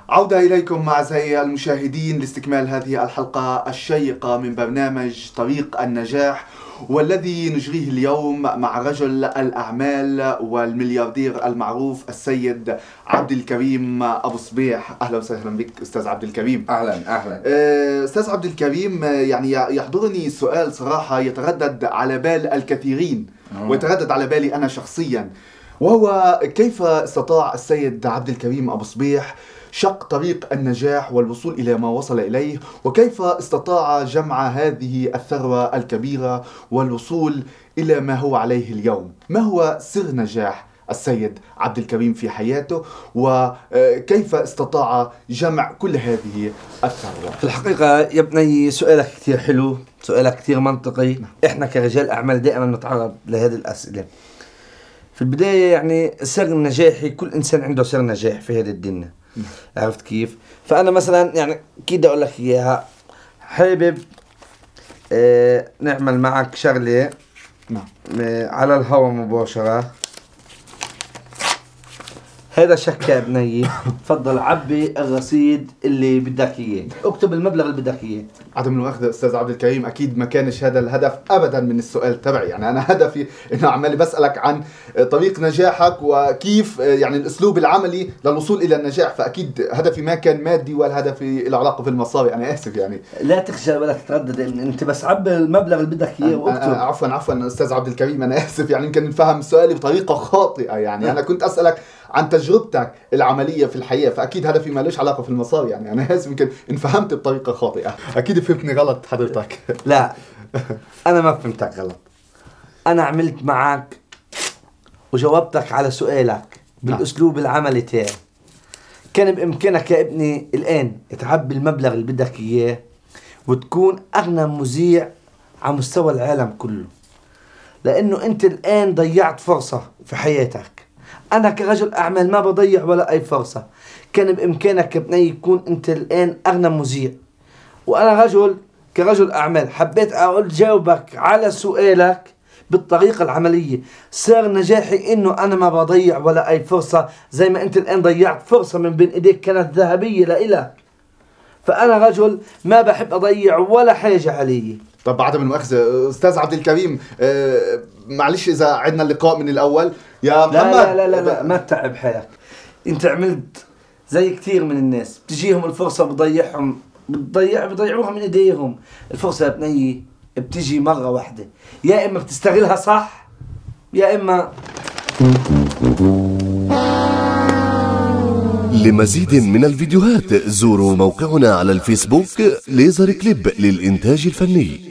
عودة إليكم أعزائي المشاهدين لاستكمال هذه الحلقة الشيقة من برنامج طريق النجاح، والذي نجريه اليوم مع رجل الأعمال والملياردير المعروف السيد عبد الكريم أبو صبيح. أهلا وسهلا بك أستاذ عبد الكريم. أهلا. أستاذ عبد الكريم، يعني يحضرني سؤال صراحة يتردد على بال الكثيرين ويتردد على بالي أنا شخصيا، وهو كيف استطاع السيد عبد الكريم أبو صبيح شق طريق النجاح والوصول إلى ما وصل إليه، وكيف استطاع جمع هذه الثروة الكبيرة والوصول إلى ما هو عليه اليوم؟ ما هو سر نجاح السيد عبد الكريم في حياته، وكيف استطاع جمع كل هذه الثروة؟ في الحقيقة يا ابني سؤالك كثير حلو، سؤالك كثير منطقي. احنا كرجال أعمال دائما نتعرض لهذه الأسئلة. في البداية يعني سر نجاحي، كل إنسان عنده سر نجاح في هذه الدنيا، عرفت كيف؟ فأنا مثلا يعني كده أقول لك إياها، حابب نعمل معك شغلة على الهواء مباشرة. هذا شك يا بني، تفضل عبي الرصيد اللي بدك اياه، اكتب المبلغ اللي بدك اياه. عدم المؤاخذة استاذ عبد الكريم، اكيد ما كانش هذا الهدف ابدا من السؤال تبعي، يعني انا هدفي انه عمالي بسالك عن طريق نجاحك وكيف يعني الاسلوب العملي للوصول الى النجاح، فاكيد هدفي ما كان مادي ولا هدفي له علاقه في المصاري. انا اسف يعني. لا تخجل ولا تتردد، انت بس عبي المبلغ اللي بدك اياه واكتب. عفوا استاذ عبد الكريم، انا اسف يعني يمكن نفهم سؤالي بطريقه خاطئه، يعني انا كنت اسالك عن تجربتك العمليه في الحياه، فاكيد هدفي ما له علاقه في المصاري، يعني انا اسف يمكن انفهمت بطريقه خاطئه، اكيد فهمتني غلط حضرتك. لا انا ما فهمتك غلط، انا عملت معك وجاوبتك على سؤالك بالاسلوب العملي تاعي. كان بامكانك يا ابني الان تعبي المبلغ اللي بدك اياه وتكون اغنى مذيع على مستوى العالم كله، لانه انت الان ضيعت فرصه في حياتك. أنا كرجل أعمال ما بضيع ولا أي فرصة. كان بإمكانك يا بني يكون أنت الآن أغنى مذيع، وأنا كرجل أعمال حبيت أقول جاوبك على سؤالك بالطريقة العملية. سر نجاحي إنه أنا ما بضيع ولا أي فرصة، زي ما أنت الآن ضيعت فرصة من بين إيديك كانت ذهبية لإلك. فأنا رجل ما بحب أضيع ولا حاجة علي. طب عدم المؤاخذة استاذ عبد الكريم، معلش اذا عدنا اللقاء من الاول يا محمد. لا ما تتعب حالك. انت عملت زي كثير من الناس، بتجيهم الفرصة بضيعوها من ايديهم. الفرصة يا بني بتجي مرة واحدة، يا اما بتستغلها صح يا اما. لمزيد من الفيديوهات زوروا موقعنا على الفيسبوك ليزر كليب للإنتاج الفني.